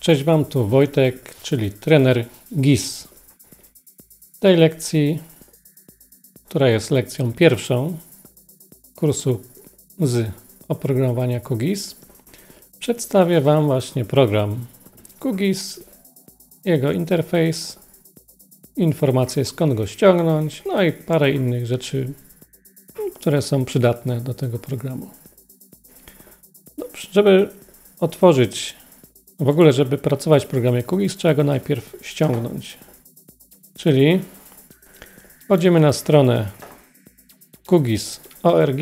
Cześć Wam, tu Wojtek, czyli trener GIS. W tej lekcji, która jest lekcją pierwszą kursu z oprogramowania QGIS, przedstawię Wam właśnie program QGIS, jego interfejs, informacje skąd go ściągnąć, no i parę innych rzeczy, które są przydatne do tego programu. Dobrze, żeby otworzyć, w ogóle żeby pracować w programie QGIS, trzeba go najpierw ściągnąć. Czyli wchodzimy na stronę QGIS.org.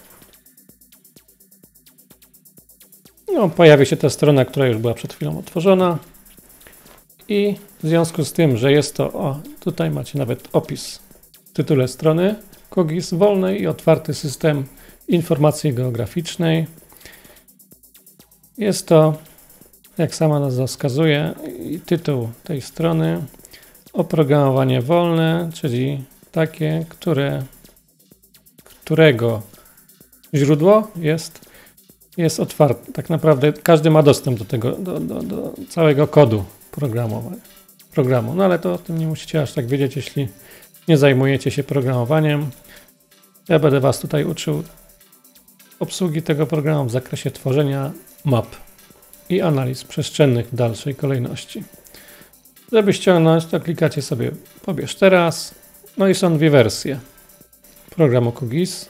No, pojawi się ta strona, która już była przed chwilą otworzona. I w związku z tym, że jest to, tutaj macie nawet opis w tytule strony QGIS, wolny i otwarty system informacji geograficznej. Jest to, jak sama nazwa wskazuje, i tytuł tej strony, oprogramowanie wolne, czyli takie, którego źródło jest otwarte. Tak naprawdę każdy ma dostęp do tego, do całego kodu programu. No ale to o tym nie musicie aż tak wiedzieć, jeśli nie zajmujecie się programowaniem. Ja będę Was tutaj uczył obsługi tego programu w zakresie tworzenia map i analiz przestrzennych w dalszej kolejności. Żeby ściągnąć, to klikacie sobie pobierz teraz. No i są dwie wersje programu QGIS.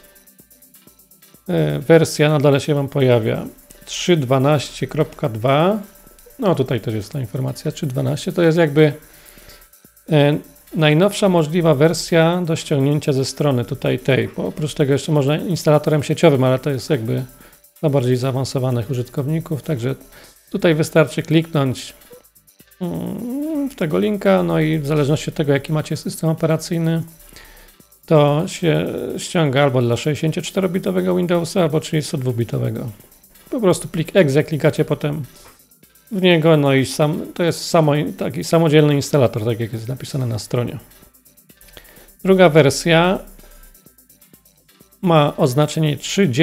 Wersja na dole się Wam pojawia 3.12.2. No tutaj też jest ta informacja 3.12. To jest jakby najnowsza możliwa wersja do ściągnięcia ze strony tutaj tej. Bo oprócz tego jeszcze można instalatorem sieciowym, ale to jest jakby dla bardziej zaawansowanych użytkowników. Także tutaj wystarczy kliknąć w tego linka, no i w zależności od tego, jaki macie system operacyjny, to się ściąga albo dla 64-bitowego Windowsa, albo 32-bitowego. Po prostu plik exe, klikacie potem w niego, no i to jest taki samodzielny instalator, tak jak jest napisane na stronie. Druga wersja ma oznaczenie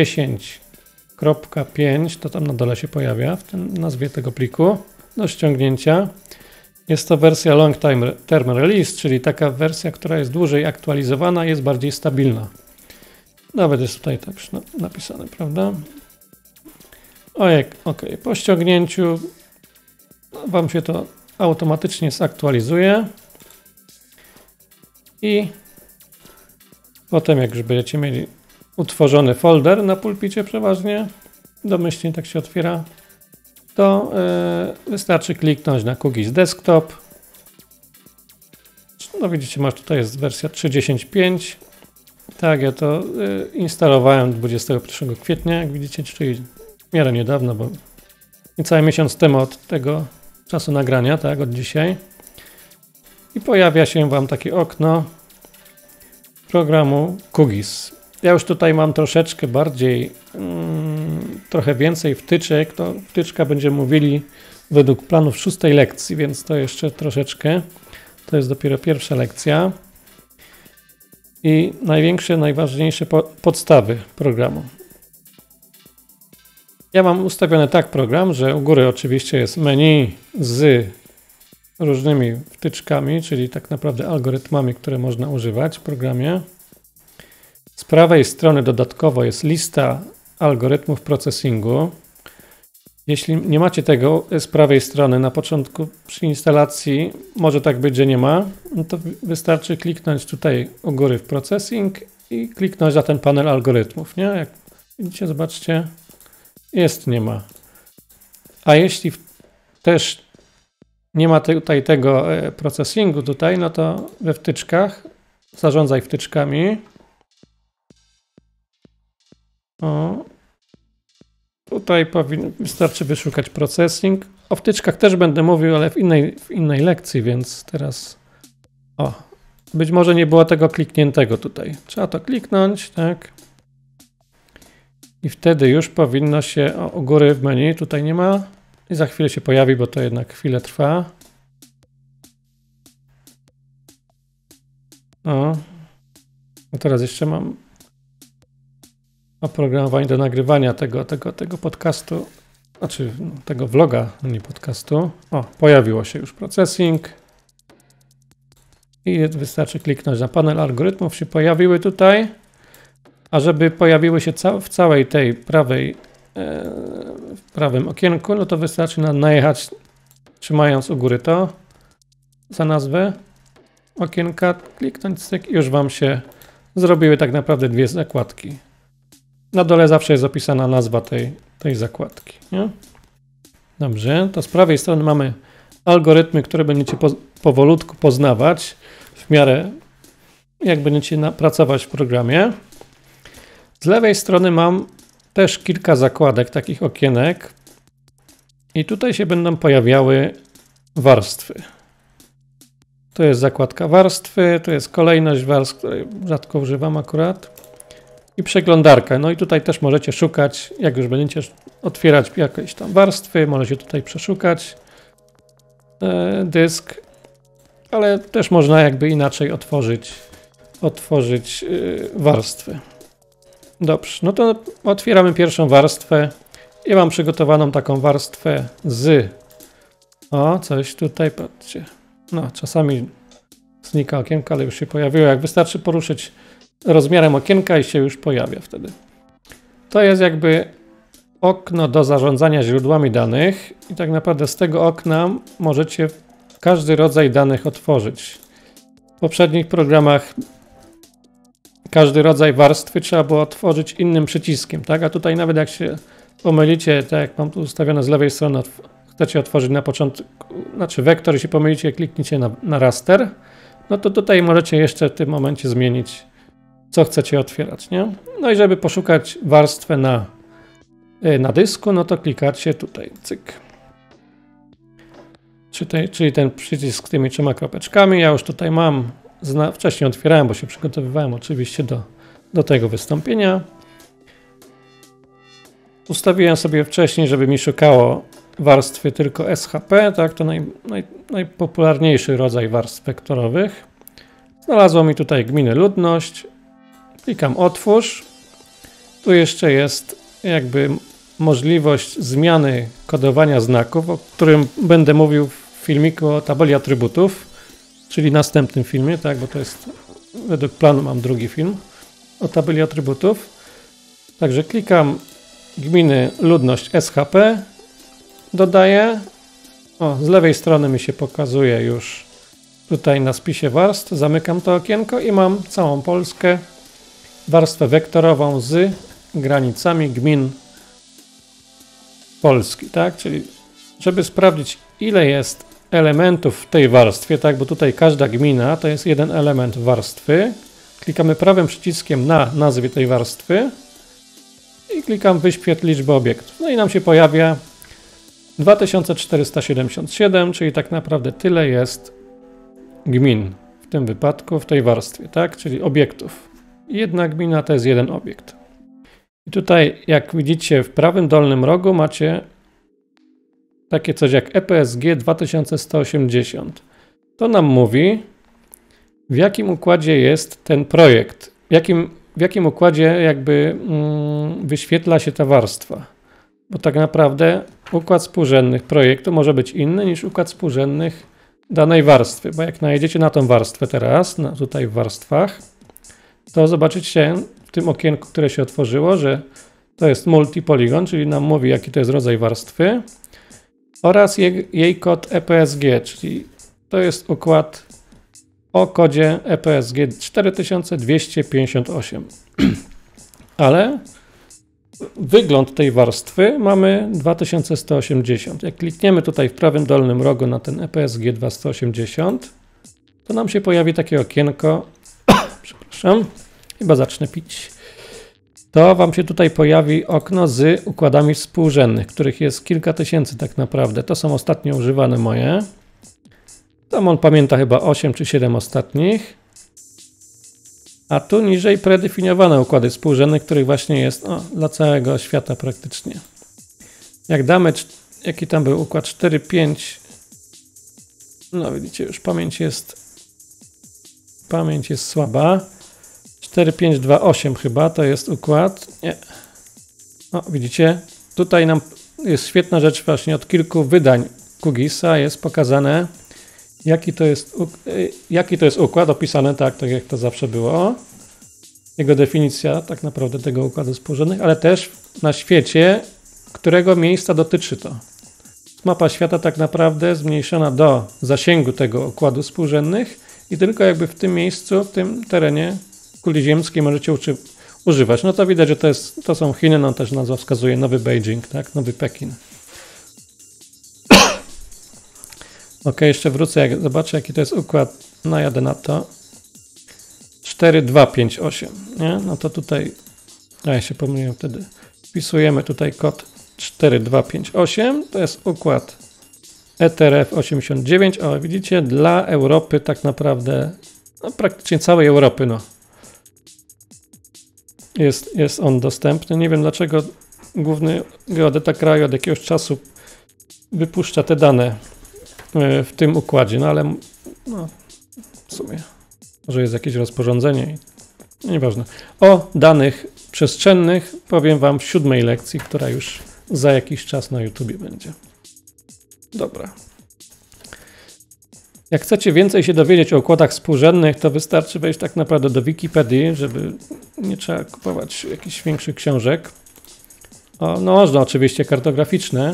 3.10.5, to tam na dole się pojawia w tym nazwie tego pliku do ściągnięcia. Jest to wersja Long Term Release, czyli taka wersja, która jest dłużej aktualizowana, jest bardziej stabilna. Nawet jest tutaj tak napisane, prawda? OK. Po ściągnięciu Wam się to automatycznie zaktualizuje i potem, jak już będziecie mieli utworzony folder na pulpicie przeważnie, domyślnie tak się otwiera, to wystarczy kliknąć na QGIS Desktop. No widzicie, tutaj jest wersja 3.10.5. Tak, ja to instalowałem 21 kwietnia, jak widzicie, czyli w miarę niedawno, bo niecały miesiąc temu od tego czasu nagrania, tak, od dzisiaj. I pojawia się Wam takie okno programu QGIS. Ja już tutaj mam troszeczkę bardziej, trochę więcej wtyczek. To wtyczka będziemy mówili według planów 6. lekcji, więc to jeszcze troszeczkę. To jest dopiero pierwsza lekcja. I najważniejsze podstawy programu. Ja mam ustawiony tak program, że u góry oczywiście jest menu z różnymi wtyczkami, czyli tak naprawdę algorytmami, które można używać w programie. Z prawej strony dodatkowo jest lista algorytmów processingu. Jeśli nie macie tego z prawej strony na początku przy instalacji, może tak być, że nie ma, no to wystarczy kliknąć tutaj u góry w processing i kliknąć na ten panel algorytmów. Nie? Jak widzicie, zobaczcie, nie ma. A jeśli też nie ma tutaj tego processingu tutaj, no to we wtyczkach zarządzaj wtyczkami. Tutaj wystarczy wyszukać processing. O wtyczkach też będę mówił, ale w innej lekcji, więc teraz być może nie było tego klikniętego tutaj. Trzeba to kliknąć, tak. I wtedy już powinno się u góry w menu, tutaj nie ma i za chwilę się pojawi, bo to jednak chwilę trwa. A teraz jeszcze mam oprogramowanie do nagrywania tego podcastu znaczy tego vloga, nie podcastu. O, pojawiło się już processing. I wystarczy kliknąć na panel algorytmów, się pojawiły tutaj. A żeby pojawiły się w całej tej w prawym okienku, no to wystarczy najechać, trzymając u góry to za nazwę okienka, kliknąć cyk i już Wam się zrobiły tak naprawdę dwie zakładki. Na dole zawsze jest opisana nazwa tej zakładki. Nie? Dobrze, to z prawej strony mamy algorytmy, które będziecie powolutku poznawać w miarę jak będziecie pracować w programie. Z lewej strony mam też kilka zakładek, takich okienek i tutaj się będą pojawiały warstwy. To jest zakładka warstwy, to jest kolejność warstw, której rzadko używam akurat i przeglądarka. No i tutaj też możecie szukać, jak już będziecie otwierać jakieś tam warstwy, możecie tutaj przeszukać dysk, ale też można jakby inaczej otworzyć warstwy. Dobrze, no to otwieramy pierwszą warstwę. Ja mam przygotowaną taką warstwę o, coś tutaj, patrzcie. No, czasami znika okienko, ale już się pojawiło. Jak wystarczy poruszyć rozmiarem okienka i się już pojawia wtedy. To jest jakby okno do zarządzania źródłami danych i tak naprawdę z tego okna możecie każdy rodzaj danych otworzyć. W poprzednich programach każdy rodzaj warstwy trzeba było otworzyć innym przyciskiem, tak? A tutaj nawet jak się pomylicie, tak jak mam tu ustawione z lewej strony, chcecie otworzyć na początku, znaczy wektor i się pomylicie, kliknijcie na raster, no to tutaj możecie jeszcze w tym momencie zmienić, co chcecie otwierać, nie? No i żeby poszukać warstwę na dysku, no to klikacie tutaj, cyk. Czyli ten przycisk z tymi 3 kropeczkami, ja już tutaj mam, wcześniej otwierałem, bo się przygotowywałem oczywiście do tego wystąpienia. Ustawiłem sobie wcześniej, żeby mi szukało warstwy tylko SHP, tak, to najpopularniejszy rodzaj warstw wektorowych. Znalazło mi tutaj gminę ludność, klikam otwórz. Tu jeszcze jest jakby możliwość zmiany kodowania znaków, o którym będę mówił w filmiku o tabeli atrybutów, czyli następnym filmie, tak, bo to jest według planu mam drugi film o tabeli atrybutów. Także klikam gminy ludność SHP, dodaję. O, z lewej strony mi się pokazuje już tutaj na spisie warstw. Zamykam to okienko i mam całą Polskę, warstwę wektorową z granicami gmin Polski, tak? Czyli żeby sprawdzić, ile jest elementów w tej warstwie, tak? Bo tutaj każda gmina to jest jeden element warstwy. Klikamy prawym przyciskiem na nazwie tej warstwy i klikam wyświetl liczbę obiektów. No i nam się pojawia 2477, czyli tak naprawdę tyle jest gmin w tym wypadku w tej warstwie, tak? Czyli obiektów. Jedna gmina to jest jeden obiekt. I tutaj, jak widzicie, w prawym dolnym rogu macie takie coś jak EPSG 2180. To nam mówi, w jakim układzie jest ten projekt, w jakim układzie jakby wyświetla się ta warstwa. Bo tak naprawdę układ współrzędnych projektu może być inny niż układ współrzędnych danej warstwy. Bo jak najedziecie na tą warstwę teraz, tutaj w warstwach, to zobaczycie w tym okienku, które się otworzyło, że to jest multipolygon, czyli nam mówi, jaki to jest rodzaj warstwy oraz jej kod EPSG, czyli to jest układ o kodzie EPSG 4258. Ale wygląd tej warstwy mamy 2180. Jak klikniemy tutaj w prawym dolnym rogu na ten EPSG 2180, to nam się pojawi takie okienko, przepraszam, chyba zacznę pić. To Wam się tutaj pojawi okno z układami współrzędnych, których jest kilka tysięcy tak naprawdę. To są ostatnio używane moje. Tam on pamięta chyba 8 czy 7 ostatnich. A tu niżej predefiniowane układy współrzędne, których właśnie jest dla całego świata praktycznie. Jak damy, jaki tam był układ 4, 5, no widzicie, już pamięć jest słaba. 4, 5, 2, 8 chyba to jest układ. Nie. No widzicie, tutaj nam jest świetna rzecz właśnie od kilku wydań QGIS-a jest pokazane, jaki to jest układ, opisane tak jak to zawsze było. Jego definicja tak naprawdę tego układu współrzędnych, ale też na świecie, którego miejsca dotyczy to. Mapa świata tak naprawdę zmniejszona do zasięgu tego układu współrzędnych i tylko jakby w tym miejscu, w tym terenie kuli ziemskiej możecie używać. No to widać, że to są Chiny, no też nazwa wskazuje Nowy Beijing, tak? Nowy Pekin. Ok, jeszcze wrócę, jak zobaczę jaki to jest układ, najadę na to. 4, 2, 5, 8, nie? No to tutaj, ja się pomyliłem wtedy, wpisujemy tutaj kod 4258, to jest układ ETRF 89, o widzicie, dla Europy tak naprawdę, no praktycznie całej Europy, no. Jest on dostępny, nie wiem dlaczego główny geodeta kraju od jakiegoś czasu wypuszcza te dane w tym układzie, no ale no, w sumie może jest jakieś rozporządzenie, nieważne. O danych przestrzennych powiem Wam w 7. lekcji, która już za jakiś czas na YouTubie będzie. Dobra. Jak chcecie więcej się dowiedzieć o układach współrzędnych, to wystarczy wejść tak naprawdę do Wikipedii, żeby nie trzeba kupować jakichś większych książek. No można oczywiście kartograficzne,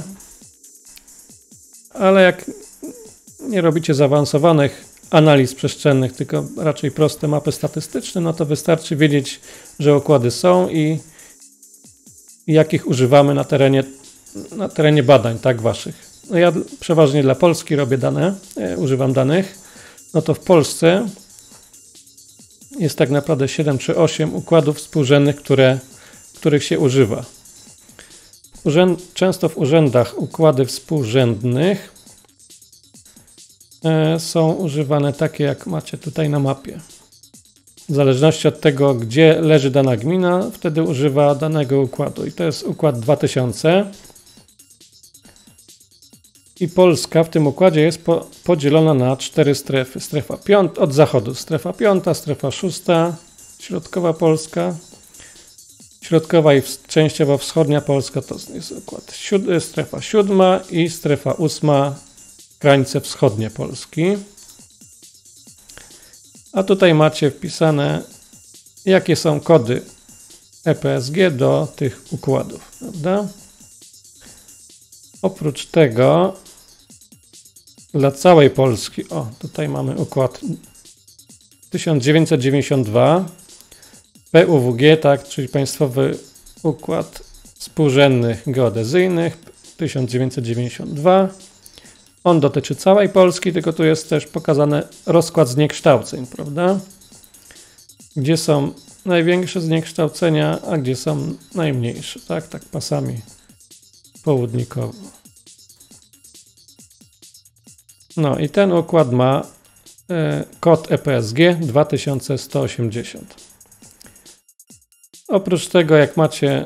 ale jak nie robicie zaawansowanych analiz przestrzennych, tylko raczej proste mapy statystyczne, no to wystarczy wiedzieć, że układy są i jakich używamy na terenie badań, tak, waszych. No ja przeważnie dla Polski robię dane, używam danych, no to w Polsce jest tak naprawdę 7 czy 8 układów współrzędnych, których się używa. Często w urzędach układy współrzędnych są używane takie, jak macie tutaj na mapie. W zależności od tego, gdzie leży dana gmina, wtedy używa danego układu. I to jest układ 2000. I Polska w tym układzie jest podzielona na 4 strefy. Strefa 5 od zachodu, strefa 5, strefa 6, środkowa Polska, środkowa i częściowo wschodnia Polska to jest układ strefa 7 i strefa 8, krańce wschodnie Polski. A tutaj macie wpisane, jakie są kody EPSG do tych układów, prawda? Oprócz tego dla całej Polski, tutaj mamy układ 1992, PUWG, tak, czyli Państwowy Układ Współrzędnych Geodezyjnych 1992. On dotyczy całej Polski, tylko tu jest też pokazany rozkład zniekształceń, prawda? Gdzie są największe zniekształcenia, a gdzie są najmniejsze, tak pasami południkowo. No i ten układ ma kod EPSG 2180. Oprócz tego, jak macie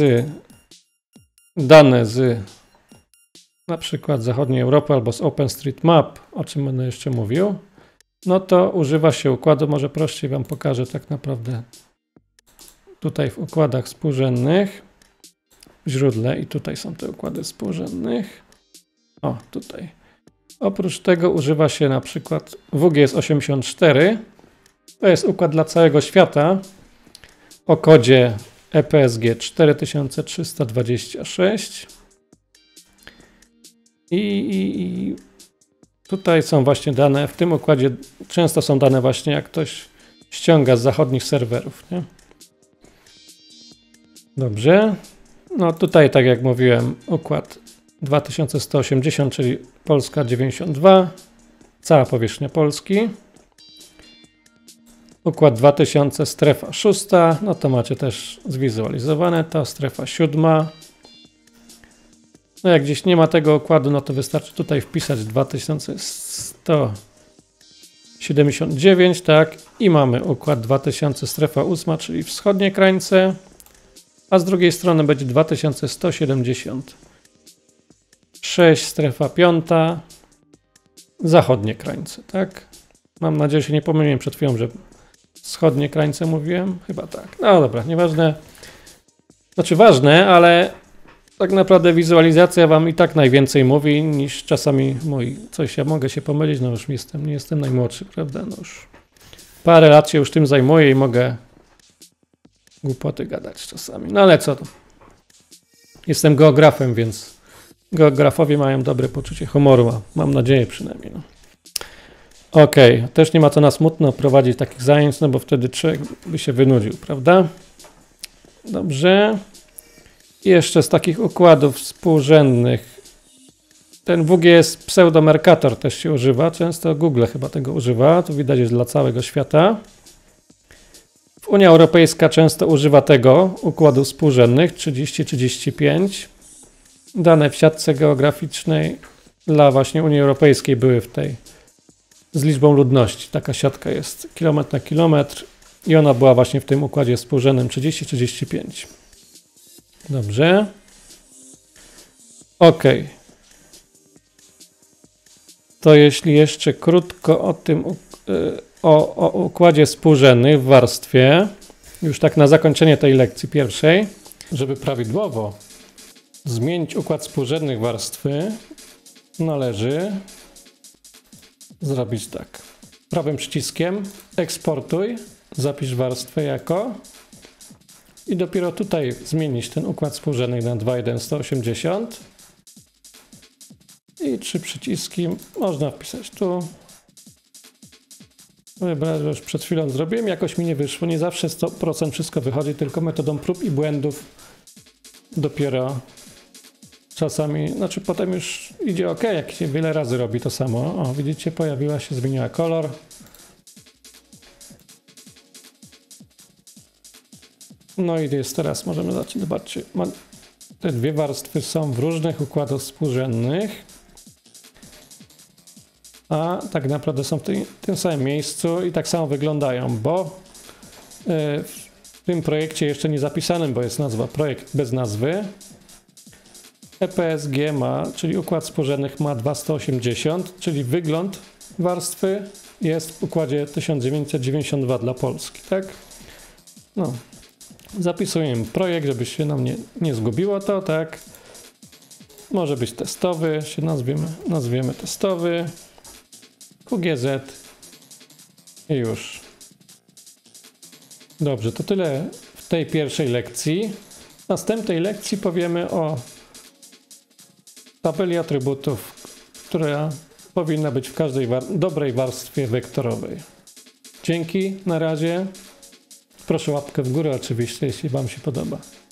dane z na przykład zachodniej Europy albo z OpenStreetMap, o czym będę jeszcze mówił, no to używa się układu, może prościej Wam pokażę tak naprawdę tutaj w układach współrzędnych, w źródle i tutaj są te układy współrzędnych. Tutaj. Oprócz tego używa się na przykład WGS 84, to jest układ dla całego świata o kodzie EPSG 4326. I tutaj są właśnie dane, w tym układzie często są dane właśnie jak ktoś ściąga z zachodnich serwerów, nie? Dobrze. No tutaj, tak jak mówiłem, układ 2180, czyli Polska 92, cała powierzchnia Polski. Układ 2000, strefa 6, no to macie też zwizualizowane, to strefa 7. No jak gdzieś nie ma tego układu, no to wystarczy tutaj wpisać 2179, tak, i mamy układ 2000, strefa 8, czyli wschodnie krańce, a z drugiej strony będzie 2176, strefa 5, zachodnie krańce, tak. Mam nadzieję, że się nie pomyliłem przed chwilą, że wschodnie krańce mówiłem, chyba tak. No dobra, nieważne. Znaczy ważne, ale tak naprawdę wizualizacja wam i tak najwięcej mówi niż czasami mój. Coś ja mogę się pomylić, no już nie jestem najmłodszy, prawda? No już parę lat się już tym zajmuję i mogę głupoty gadać czasami. No ale co to? Jestem geografem, więc geografowie mają dobre poczucie humoru, mam nadzieję przynajmniej. No. Okej, też nie ma co na smutno prowadzić takich zajęć, no bo wtedy człowiek by się wynudził, prawda? Dobrze. I jeszcze z takich układów współrzędnych. Ten WGS pseudomercator też się używa. Często Google chyba tego używa. Tu widać jest dla całego świata. Unia Europejska często używa tego układu współrzędnych 30-35. Dane w siatce geograficznej dla właśnie Unii Europejskiej były w tej z liczbą ludności. Taka siatka jest kilometr na kilometr i ona była właśnie w tym układzie współrzędnym 30-35. Dobrze. Ok. To jeśli jeszcze krótko o tym o układzie współrzędnych w warstwie, już tak na zakończenie tej lekcji pierwszej, żeby prawidłowo zmienić układ współrzędnych warstwy, należy zrobić tak. Prawym przyciskiem eksportuj, zapisz warstwę jako i dopiero tutaj zmienić ten układ współrzędnych na 2.1.180 i 3 przyciski można wpisać tu. Wybrać, że już przed chwilą zrobiłem, jakoś mi nie wyszło. Nie zawsze 100% wszystko wychodzi, tylko metodą prób i błędów dopiero czasami, znaczy potem już idzie ok, jak się wiele razy robi to samo. O, widzicie, pojawiła się, zmieniła kolor. No i jest teraz, możemy zobaczyć, te dwie warstwy są w różnych układach współrzędnych, a tak naprawdę są w tym samym miejscu i tak samo wyglądają, bo w tym projekcie jeszcze nie zapisanym, bo jest nazwa projekt bez nazwy, EPSG ma, czyli układ współrzędnych ma 2.180, czyli wygląd warstwy jest w układzie 1992 dla Polski, tak? No. Zapisujemy projekt, żeby się nam nie zgubiło to, tak? Może być testowy, się nazwiemy testowy, QGZ i już. Dobrze, to tyle w tej pierwszej lekcji. W następnej lekcji powiemy o tabeli atrybutów, która powinna być w każdej dobrej warstwie wektorowej. Dzięki, na razie. Proszę łapkę w górę oczywiście, jeśli wam się podoba.